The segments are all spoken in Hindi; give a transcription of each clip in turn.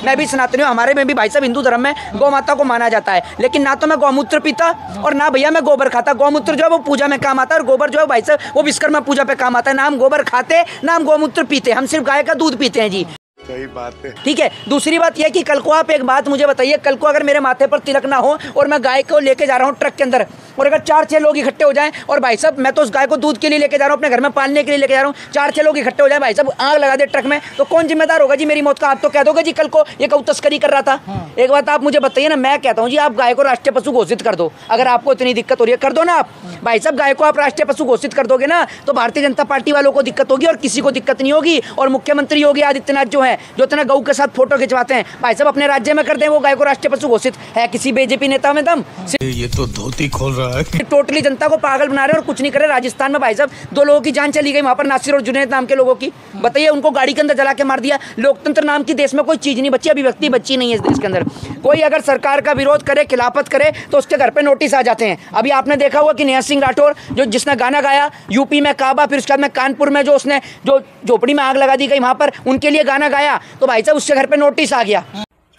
मैं भी सनातनी हूँ, हमारे में भी भाई साहब हिंदू धर्म में गौ माता को माना जाता है, लेकिन ना तो मैं गौमूत्र पीता और ना भैया मैं गोबर खाता। गौमूत्र जो है वो पूजा में काम आता है और गोबर जो है भाई साहब वो विश्वकर्मा पूजा पे काम आता है। ना हम गोबर खाते ना हम गौमूत्र पीते, हम सिर्फ गाय का दूध पीते हैं जी। सही बात है। ठीक है। दूसरी बात यह कि कल को आप एक बात मुझे बताइए, कल को अगर मेरे माथे पर तिलक ना हो और मैं गाय को लेके जा रहा हूँ ट्रक के अंदर और अगर 4-6 लोग इकट्ठे हो जाएं और भाई साहब मैं तो उस गाय को दूध के लिए लेके जा रहा हूँ, अपने घर में पालने के लिए लेके जा रहा हूँ, 4-6 लोग इकट्ठे हो जाए भाई साहब आग लगा दे ट्रक में, तो कौन जिम्मेदार होगा जी मेरी मौत का? आप तो कह दोगे जी कल को ये गौ तस्करी कर रहा था। एक बात आप मुझे बताइए ना, मैं कहता हूँ जी आप गाय को राष्ट्रीय पशु घोषित कर दो। अगर आपको इतनी दिक्कत हो रही है कर दो ना आप भाई साहब, गाय को आप राष्ट्रीय पशु घोषित कर दोगे ना तो भारतीय जनता पार्टी वालों को दिक्कत होगी और किसी को दिक्कत नहीं होगी। और मुख्यमंत्री योगी आदित्यनाथ जो है, जो इतना गौ के साथ फोटो खिंचवाते हैं भाई साहब, अपने राज्य में कर दें वो गाय को राष्ट्रीय पशु घोषित। है किसी बीजेपी नेता में दम? ये तो धोती खोल रहा है। टोटली जनता को पागल बना रहे और कुछ नहीं करे। राजस्थान में भाई साहब 2 लोगों की जान चली गई, वहां पर नासिर और जुनैद नाम के लोगों की। बताइए, उनको गाड़ी के अंदर जला के मार दिया। लोकतंत्र नाम की देश में कोई चीज नहीं बची, अभिव्यक्ति बची नहीं है इस देश के अंदर। कोई अगर सरकार का विरोध करे, खिलाफत करे तो उसके घर पे नोटिस आ जाते हैं। अभी आपने देखा हुआ कि नेहा सिंह राठौर जो जिसने गाना गाया यूपी में काबा, फिर उसके बाद में कानपुर में जो उसने जो झोपड़ी में आग लगा दी गई वहां पर उनके लिए गाना गाया, तो भाई साहब उसके घर पे नोटिस आ गया।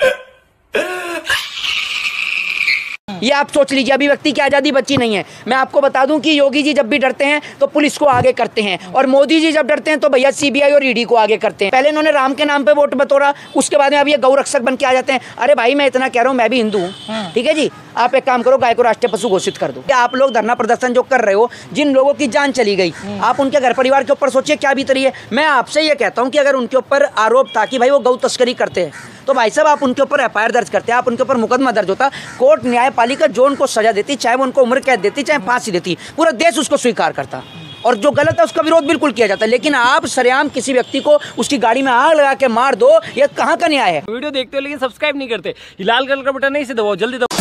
ये आप सोच लीजिए, अभिव्यक्ति की आज़ादी बची नहीं है। मैं आपको बता दूं कि योगी जी जब भी डरते हैं तो पुलिस को आगे करते हैं और मोदी जी जब डरते हैं तो भैया सीबीआई और ईडी को आगे करते हैं। पहले इन्होंने राम के नाम पे वोट बटोरा, उसके बाद में अब ये गौ रक्षक बन के आ जाते हैं। अरे भाई मैं इतना कह रहा हूँ, मैं भी हिंदू हूँ, ठीक है जी। आप एक काम करो, गाय को राष्ट्रीय पशु घोषित कर दो। आप लोग धरना प्रदर्शन जो कर रहे हो, जिन लोगों की जान चली गई, आप उनके घर परिवार के ऊपर सोचिए क्या बीत रही है। मैं आपसे ये कहता हूँ कि अगर उनके ऊपर आरोप था कि भाई वो गौ तस्करी करते हैं तो भाई साहब आप उनके ऊपर एफआईआर दर्ज करते हैं, आप उनके ऊपर मुकदमा दर्ज होता, कोर्ट न्यायपालिका जो उनको सजा देती, चाहे वो उनको उम्र कैद देती चाहे फांसी देती, पूरा देश उसको स्वीकार करता और जो गलत है उसका विरोध बिल्कुल किया जाता है। लेकिन आप सरेआम किसी व्यक्ति को उसकी गाड़ी में आग लगा के मार दो, ये कहाँ का न्याय है? वीडियो देखते हो लेकिन सब्सक्राइब नहीं करते, लाल कलर का बटन नहीं से दबाओ, जल्दी दबाओ।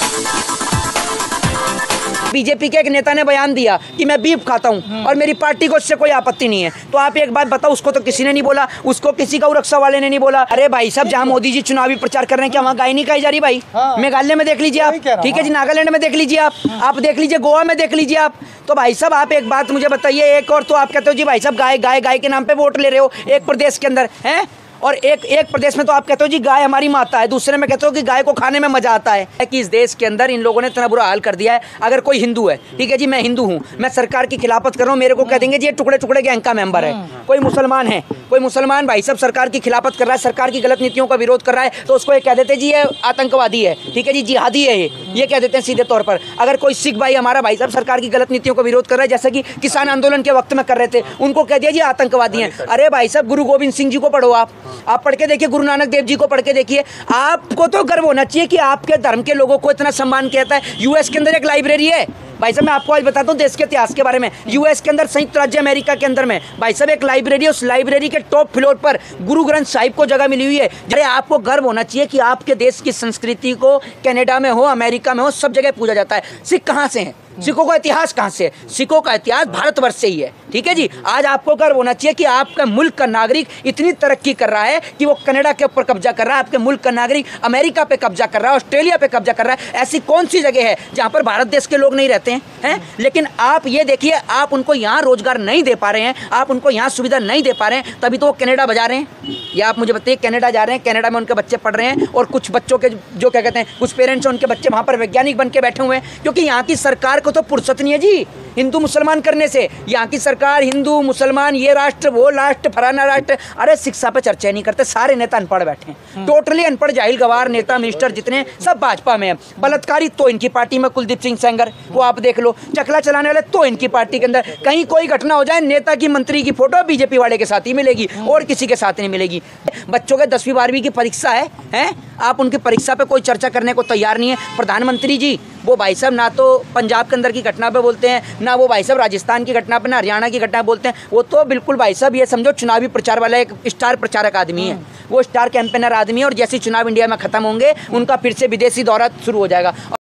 बीजेपी के एक नेता ने बयान दिया कि मैं बीफ खाता हूं और मेरी पार्टी को इससे कोई आपत्ति नहीं है, तो आप एक बात बताओ, उसको तो किसी ने नहीं बोला, उसको किसी गौ रक्षा वाले ने नहीं बोला। अरे भाई साहब, जहां मोदी जी चुनावी प्रचार कर रहे हैं क्या वहां गाय नहीं खाई जा रही भाई? मेघालय में देख लीजिए आप, ठीक है जी, नागालैंड में देख लीजिए आप देख लीजिए, गोवा में देख लीजिए आप। तो भाई साहब आप एक बात मुझे बताइए, एक और तो आप कहते हो जी भाई साहब गाय गाय गाय के नाम पे वोट ले रहे हो एक प्रदेश के अंदर है, और एक प्रदेश में तो आप कहते हो जी गाय हमारी माता है, दूसरे में कहते हो कि गाय को खाने में मजा आता है। कि इस देश के अंदर इन लोगों ने इतना बुरा हाल कर दिया है। अगर कोई हिंदू है, ठीक है जी, मैं हिंदू हूँ, मैं सरकार की खिलाफत कर रहा हूँ, मेरे को कह देंगे जी ये टुकड़े टुकड़े गैंग का मेंबर है। कोई मुसलमान है, कोई मुसलमान भाई साहब सरकार की खिलाफत कर रहा है, सरकार की गलत नीतियों का विरोध कर रहा है, तो उसको ये कह देते जी ये आतंकवादी है, ठीक है जी, जिहादी है, ये कह देते हैं सीधे तौर पर। अगर कोई सिख भाई हमारा भाई साहब सरकार की गलत नीतियों का विरोध कर रहा है, जैसे कि किसान आंदोलन के वक्त में कर रहे थे, उनको कह दिया जी आतंकवादी हैं। अरे भाई साहब गुरु गोविंद सिंह जी को पढ़ो, आप पढ़ के देखिए, गुरु नानक देव जी को पढ़ के देखिए। आपको तो गर्व होना चाहिए कि आपके धर्म के लोगों को इतना सम्मान किया जाता है। यूएस के अंदर एक लाइब्रेरी है भाई साहब, मैं आपको आज बताता हूँ देश के इतिहास के बारे में। यूएस के अंदर, संयुक्त राज्य अमेरिका के अंदर में भाई साहब एक लाइब्रेरी है, उस लाइब्रेरी के टॉप फ्लोर पर गुरु ग्रंथ साहिब को जगह मिली हुई है। अरे आपको गर्व होना चाहिए कि आपके देश की संस्कृति को कनाडा में हो, अमेरिका में हो, सब जगह पूजा जाता है। सिख कहाँ से हैं? सिखों का इतिहास कहाँ से है? सिखों का इतिहास भारतवर्ष से ही है, ठीक है जी। आज आपको गर्व होना चाहिए कि आपका मुल्क का नागरिक इतनी तरक्की कर रहा है कि वो कनाडा के ऊपर कब्जा कर रहा है, आपके मुल्क का नागरिक अमेरिका पे कब्जा कर रहा है, ऑस्ट्रेलिया पे कब्जा कर रहा है। ऐसी कौन सी जगह है जहाँ पर भारत देश के लोग नहीं रहते हैं? लेकिन आप ये देखिए, आप उनको यहाँ रोजगार नहीं दे पा रहे हैं, आप उनको यहाँ सुविधा नहीं दे पा रहे हैं, तभी तो वो कनाडा बजा रहे हैं। या आप मुझे बताइए, कनाडा जा रहे हैं, कनाडा में उनके बच्चे पढ़ रहे हैं और कुछ बच्चों के जो क्या कहते हैं, कुछ पेरेंट्स हैं उनके बच्चे वहाँ पर वैज्ञानिक बन के बैठे हुए हैं, क्योंकि यहाँ की सरकार को तो फुर्सत नहीं है जी हिंदू मुसलमान करने से। यहाँ की सरकार हिंदू मुसलमान, ये राष्ट्र वो राष्ट्र फलाना राष्ट्र, अरे शिक्षा पे चर्चा नहीं करते। सारे नेता अनपढ़ बैठे हैं, टोटली अनपढ़ जाहिल गवार नेता मिनिस्टर जितने सब भाजपा में है। बलात्कारी तो इनकी पार्टी में कुलदीप सिंह सेंगर, वो आप देख लो, चकला चलाने वाले तो इनकी पार्टी के अंदर। कहीं कोई घटना हो जाए, नेता की मंत्री की फोटो बीजेपी वाले के साथ ही मिलेगी और किसी के साथ नहीं मिलेगी। बच्चों के 10वीं 12वीं की परीक्षा है, आप उनकी परीक्षा पे कोई चर्चा करने को तैयार नहीं है। प्रधानमंत्री जी वो भाई साहब ना तो पंजाब के अंदर की घटना पे बोलते हैं, ना वो भाई साहब राजस्थान की घटना पे, ना हरियाणा की घटना बोलते हैं। वो तो बिल्कुल भाई साहब ये समझो चुनावी प्रचार वाला एक स्टार प्रचारक आदमी है, वो स्टार कैंपेनर आदमी है। और जैसे चुनाव इंडिया में खत्म होंगे, उनका फिर से विदेशी दौरा शुरू हो जाएगा।